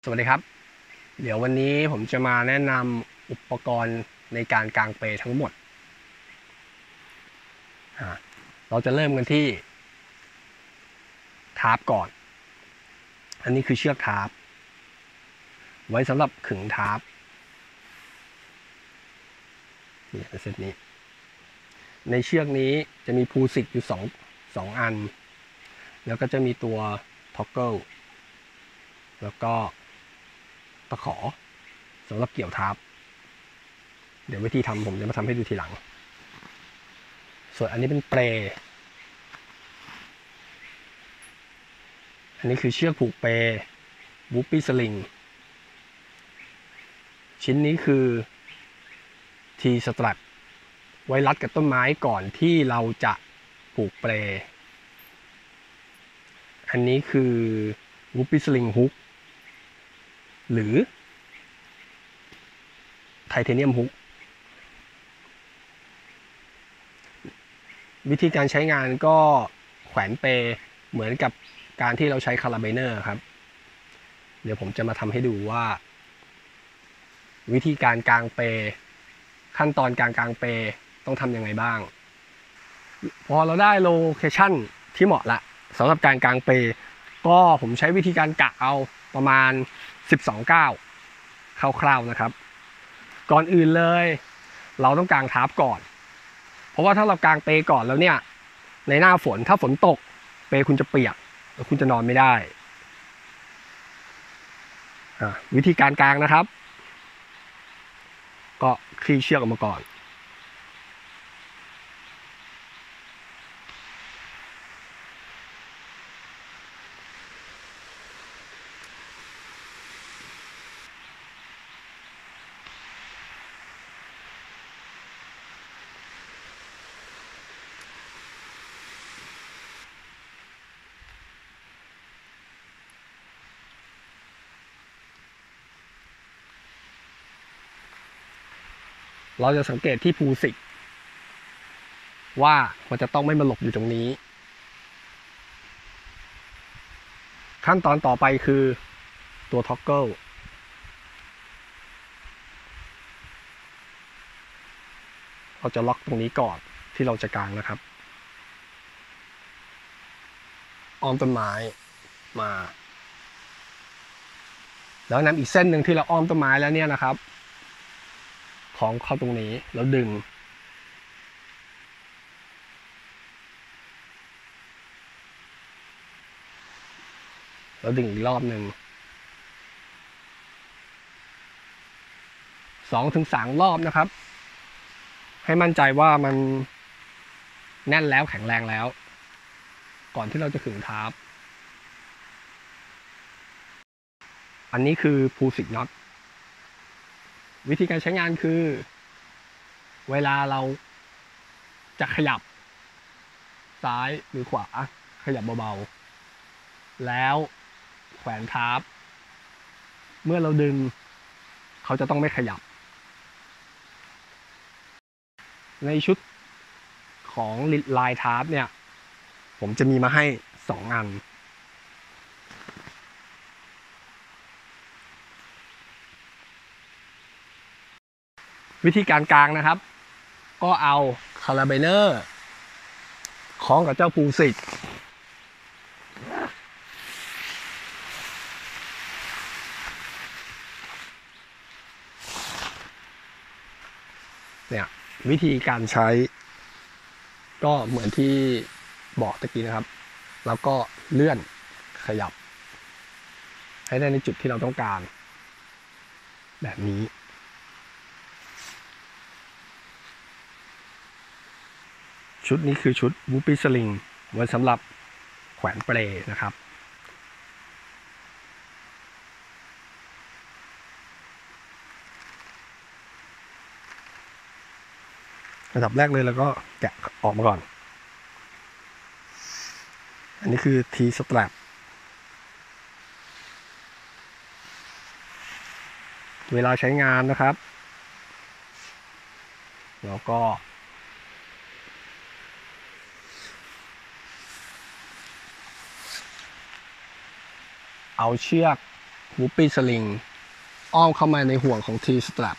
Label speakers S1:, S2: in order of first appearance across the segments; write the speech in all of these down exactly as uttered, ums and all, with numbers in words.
S1: สวัสดีครับเดี๋ยววันนี้ผมจะมาแนะนำอุปกรณ์ในการกางเปลทั้งหมดเราจะเริ่มกันที่ทาร์ปก่อนอันนี้คือเชือกทาร์ปไว้สำหรับขึงทาร์ปนี่เซตนี้ในเชือกนี้จะมีพูสิกอยู่สองสองอันแล้วก็จะมีตัวท็อกเกิลแล้วก็ตะขอสำหรับเกี่ยวทาร์ปเดี๋ยววิธีทำผมจะมาทำให้ดูทีหลังส่วนอันนี้เป็นเปลอันนี้คือเชือกผูกเปวูปปี้สลิงชิ้นนี้คือทีสตรัปไว้รัดกับต้นไม้ก่อนที่เราจะผูกเปลอันนี้คือวูปปี้สลิงฮุกหรือไทเทเนียมฮุกวิธีการใช้งานก็แขวนเปเหมือนกับการที่เราใช้คาราไบเนอร์ครับเดี๋ยวผมจะมาทำให้ดูว่าวิธีการกางเปขั้นตอนการกางเปต้องทำยังไงบ้างพอเราได้โลเคชั่นที่เหมาะละสำหรับการกางเปก็ผมใช้วิธีการกะเอาประมาณสิบสองก้าวคร่าวๆนะครับก่อนอื่นเลยเราต้องกางทาร์ปก่อนเพราะว่าถ้าเรากางเปก่อนแล้วเนี่ยในหน้าฝนถ้าฝนตกเปคุณจะเปียกแล้วคุณจะนอนไม่ได้วิธีการกางนะครับก็คลี่เชือกออกมาก่อนเราจะสังเกตที่พูสิกว่ามันจะต้องไม่มาหลบอยู่ตรงนี้ขั้นตอนต่อไปคือตัวท็อกเกิลเราจะล็อกตรงนี้ก่อนที่เราจะกางนะครับอ้อมต้นไม้มาแล้วนำอีกเส้นหนึ่งที่เราอ้อมต้นไม้แล้วเนี่ยนะครับของเข้าตรงนี้แล้วดึงแล้วดึงอีกรอบหนึ่งสองถึงสามรอบนะครับให้มั่นใจว่ามันแน่นแล้วแข็งแรงแล้วก่อนที่เราจะขึงทาร์ปอันนี้คือพูสิกน็อตวิธีการใช้งานคือเวลาเราจะขยับซ้ายหรือขวาขยับเบาๆแล้วแขวนทาร์ปเมื่อเราดึงเขาจะต้องไม่ขยับในชุดของลายทาร์ปเนี่ยผมจะมีมาให้สองอันวิธีการกางนะครับก็เอาคาราไบเนอร์คล้องกับเจ้าพูสิกเนี่ยวิธีการใช้ก็เหมือนที่บอกตะกี้นะครับแล้วก็เลื่อนขยับให้ได้ในจุดที่เราต้องการแบบนี้ชุดนี้คือชุดวูปปี้สลิงไว้สำหรับแขวนเปลนะครับระดับแรกเลยแล้วก็แกะออกมาก่อนอันนี้คือทีสตรัปเวลาใช้งานนะครับแล้วก็เอาเชือกวูปปี้สลิงอ้อมเข้ามาในห่วงของ T strap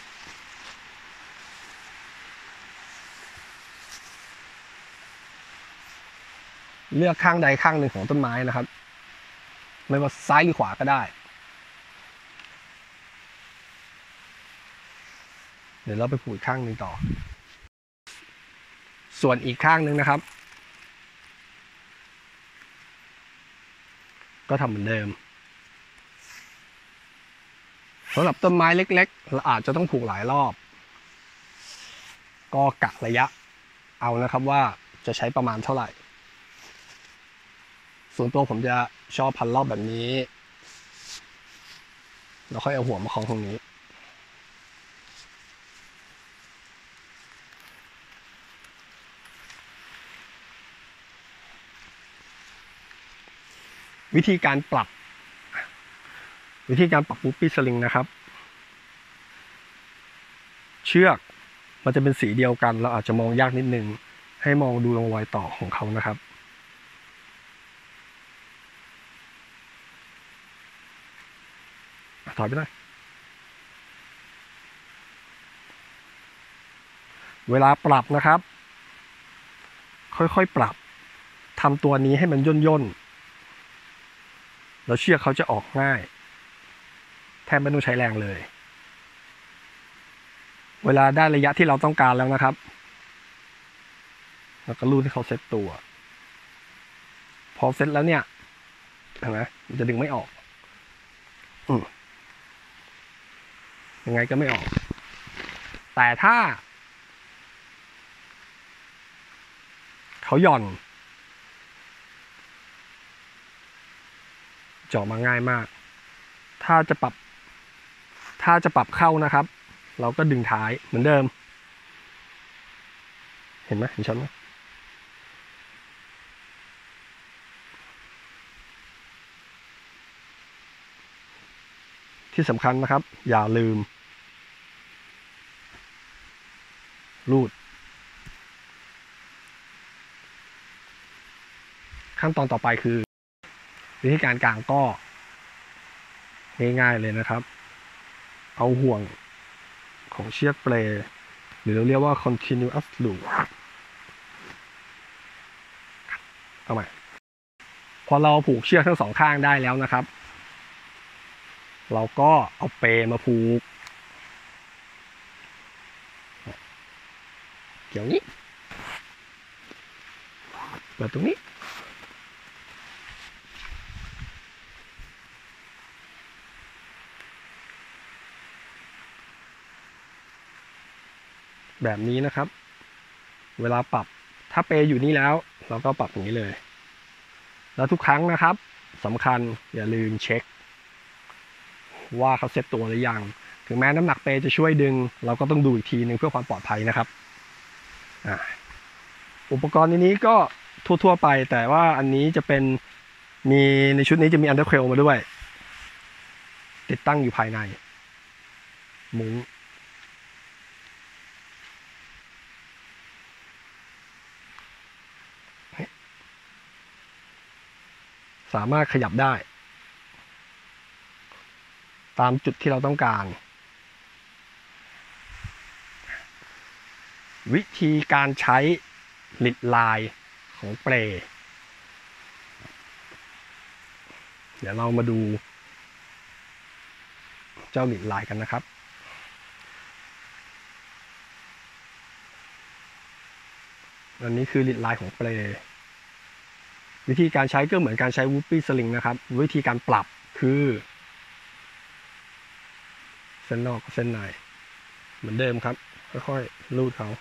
S1: เลือกข้างใดข้างหนึ่งของต้นไม้นะครับไม่ว่าซ้ายหรือขวาก็ได้เดี๋ยวเราไปผูกข้างหนึ่งต่อส่วนอีกข้างหนึ่งนะครับก็ทำเหมือนเดิมสำหรับต้นไม้เล็กๆเราอาจจะต้องผูกหลายรอบก็กะระยะเอานะครับว่าจะใช้ประมาณเท่าไหร่ส่วนตัวผมจะชอบพันรอบแบบนี้แล้วค่อยเอาหัวมาคล้องตรงนี้วิธีการปรับวิธีการปรับวูปปี้สลิงนะครับเชือกมันจะเป็นสีเดียวกันเราอาจจะมองยากนิดนึงให้มองดูตรงรอยต่อของเขานะครับถอยไปหน่อยเวลาปรับนะครับค่อยๆปรับทำตัวนี้ให้มันย่นๆแล้วเชือกเขาจะออกง่ายแทบไม่ต้องใช้แรงเลยเวลาได้ระยะที่เราต้องการแล้วนะครับเราก็รูดให้เขาเซ็ตตัวพอเซ็ตแล้วเนี่ยเห็นไหมมันจะดึงไม่ออกอืมยังไงก็ไม่ออกแต่ถ้าเขาหย่อนเจาะมาง่ายมากถ้าจะปรับถ้าจะปรับเข้านะครับเราก็ดึงท้ายเหมือนเดิมเห็นไหมเห็นชัดไหมที่สำคัญนะครับอย่าลืมรูดขั้นตอนต่อไปคือวิธีการกางก็ง่ายๆเลยนะครับเอาห่วงของเชือกเปลหรือเราเรียกว่า continuous loop เอาใหม่พอเราผูกเชือกทั้งสองข้างได้แล้วนะครับเราก็เอาเปลมาผูกเกี่ยวนี้เปิดตรงนี้แบบนี้นะครับเวลาปรับถ้าเปอยู่นี่แล้วเราก็ปรับอย่างนี้เลยแล้วทุกครั้งนะครับสำคัญอย่าลืมเช็คว่าเขาเซ็ตตัวหรือยังถึงแม้น้ำหนักเปจะช่วยดึงเราก็ต้องดูอีกทีนึงเพื่อความปลอดภัยนะครับอุปกรณ์นี้ก็ทั่วๆไปแต่ว่าอันนี้จะเป็นมีในชุดนี้จะมีอันเดอร์เคลมาด้วยติดตั้งอยู่ภายในมุ้งสามารถขยับได้ตามจุดที่เราต้องการวิธีการใช้ลิดลายของเปลเดี๋ยวเรามาดูเจ้าลิดลายกันนะครับอันนี้คือลิดลายของเปลวิธีการใช้ก็เหมือนการใช้วูปปี้สลิงนะครับวิธีการปรับคือเส้นนอกกับเส้นในเหมือนเดิมครับค่อยๆลูดเขา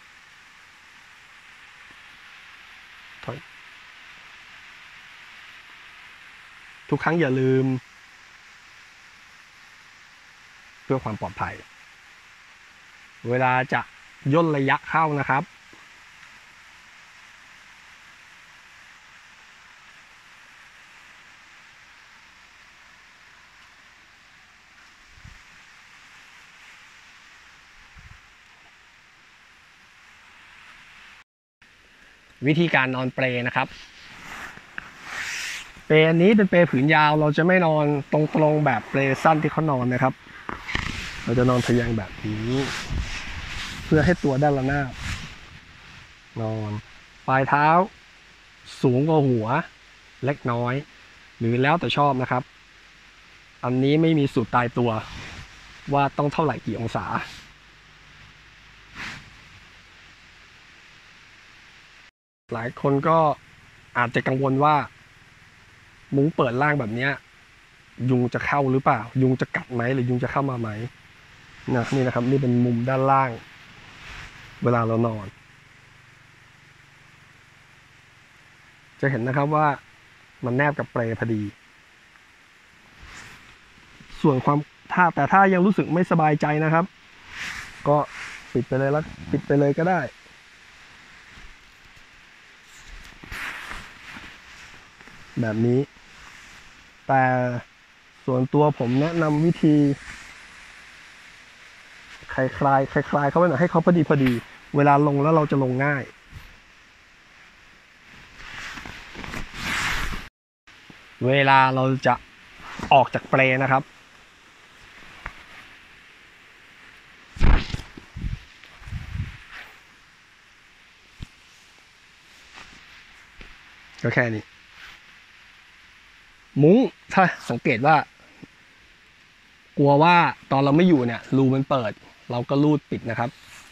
S1: ถอยทุกครั้งอย่าลืมเพื่อความปลอดภัยเวลาจะย่นระยะเข้านะครับวิธีการนอนเปลนะครับเปลอันนี้เป็นเปลผืนยาวเราจะไม่นอนตรงๆแบบเปลสั้นที่เขานอนนะครับเราจะนอนทะแยงแบบนี้เพื่อให้ตัวด้านละหน้านอนปลายเท้าสูงกว่าหัวเล็กน้อยหรือแล้วแต่ชอบนะครับอันนี้ไม่มีสูตรตายตัวว่าต้องเท่าไหร่กี่องศาหลายคนก็อาจจะกังวลว่ามุ้งเปิดล่างแบบนี้ยุงจะเข้าหรือเปล่ายุงจะกัดไหมหรือยุงจะเข้ามาไหมนะนี่นะครับนี่เป็นมุมด้านล่างเวลาเรานอนจะเห็นนะครับว่ามันแนบกับเปลพอดีส่วนความถ้าแต่ถ้ายังรู้สึกไม่สบายใจนะครับก็ปิดไปเลยแล้วปิดไปเลยก็ได้แบบนี้แต่ส่วนตัวผมแนะนำวิธีคลายคลายคลายคลายเขาไปหน่อยให้เขาพอดีพอดีเวลาลงแล้วเราจะลงง่ายเวลาเราจะออกจากเปลนะครับก็แค่นี้มุ้งถ้าสังเกตว่ากลัวว่าตอนเราไม่อยู่เนี่ยรูมันเปิดเราก็รูดปิดนะครับ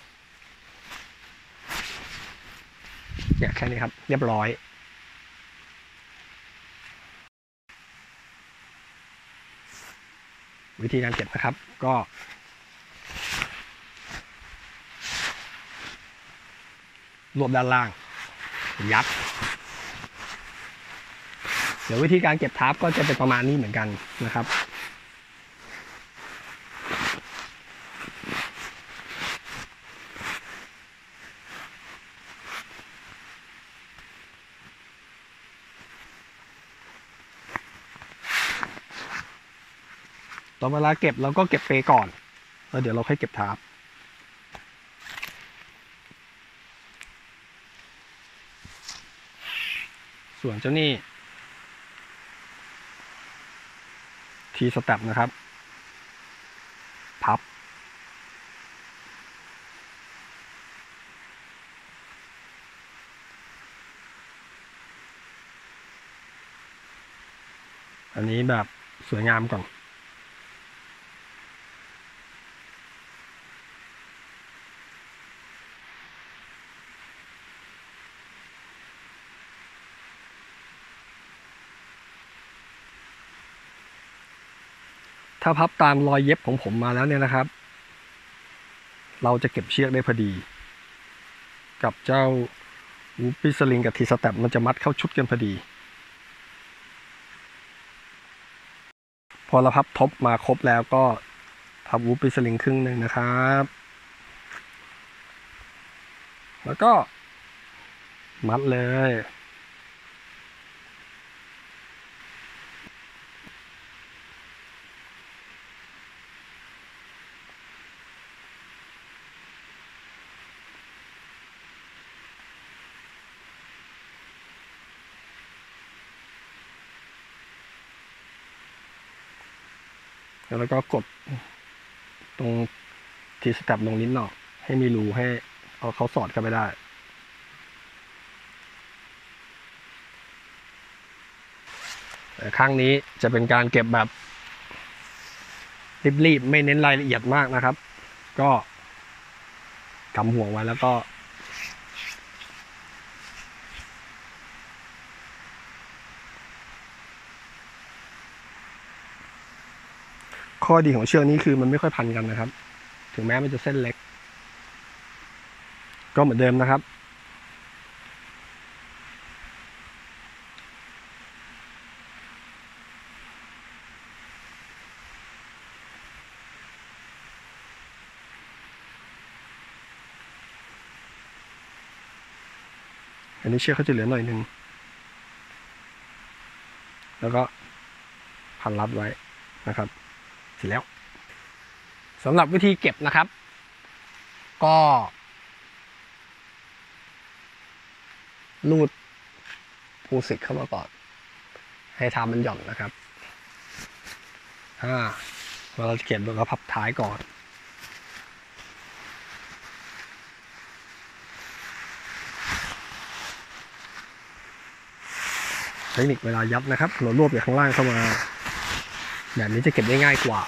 S1: เนี่ยแค่นี้ครับเรียบร้อยวิธีการเก็บนะครับก็รวบด้านล่างยัดเดี๋ยววิธีการเก็บทับก็จะเป็นประมาณนี้เหมือนกันนะครับตอนเวลาเก็บเราก็เก็บเปก่อนแล้วเดี๋ยวเราค่อยเก็บทับส่วนเจ้านี่ทีสเต็ปนะครับพับอันนี้แบบสวยงามก่อนถ้าพับตามรอยเย็บของผมมาแล้วเนี่ยนะครับเราจะเก็บเชือกได้พอดีกับเจ้าวูปปี้สลิงกับทีสเต็ปมันจะมัดเข้าชุดกันพอดีพอเราพับท็อปมาครบแล้วก็พับวูปปี้สลิงครึ่งหนึ่งนะครับแล้วก็มัดเลยแล้วก็กดตรงทีสเต็ปลงนิดหน่อยให้มีรูให้เอาเขาสอดเข้าไปได้แต่ข้างนี้จะเป็นการเก็บแบบรีบๆไม่เน้นรายละเอียดมากนะครับก็กำห่วงไว้แล้วก็ข้อดีของเชือกนี้คือมันไม่ค่อยพันกันนะครับถึงแม้มันจะเส้นเล็กก็เหมือนเดิมนะครับอันนี้เชือกเขาจะเหลือหน่อยนึงแล้วก็พันรัดไว้นะครับเสร็จแล้วสำหรับวิธีเก็บนะครับก็รูดพูสิกเข้ามาก่อนใให้เท้ามันหย่อนนะครับอ่าเราจะเก็บเราก็พับท้ายก่อนเทคนิคเวลายัดนะครับเรารวบจากข้างล่างเข้ามาแบบนี้จะเก็บได้ง่ายกว่า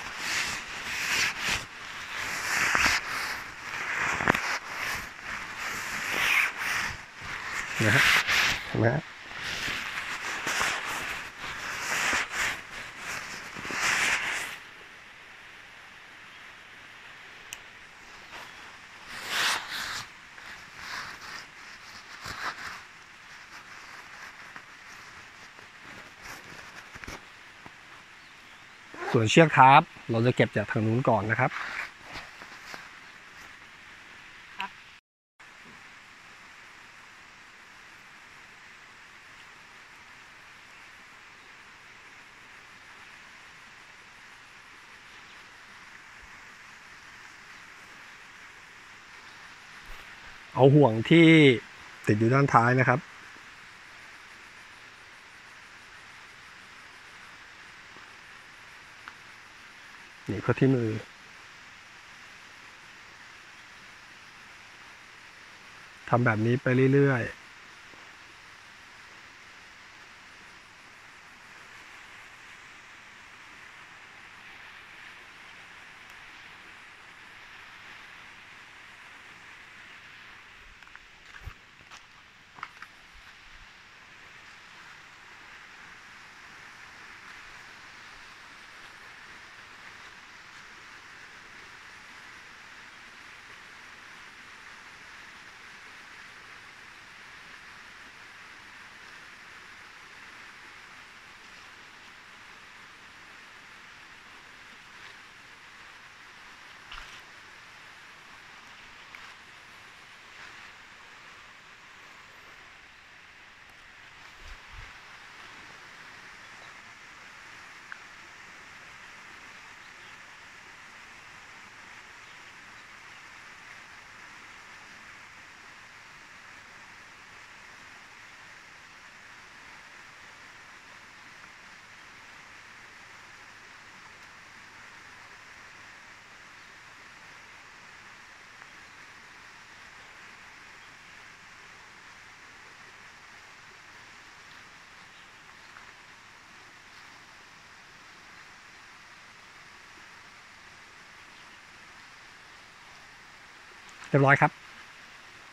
S1: นะฮะเห็นไหมฮะส่วนเชือกทาร์ปเราจะเก็บจากทางนู้นก่อนนะครับเอาห่วงที่ติดอยู่ด้านท้ายนะครับนี่เข้าที่มือทำแบบนี้ไปเรื่อยๆเรียบร้อยครับ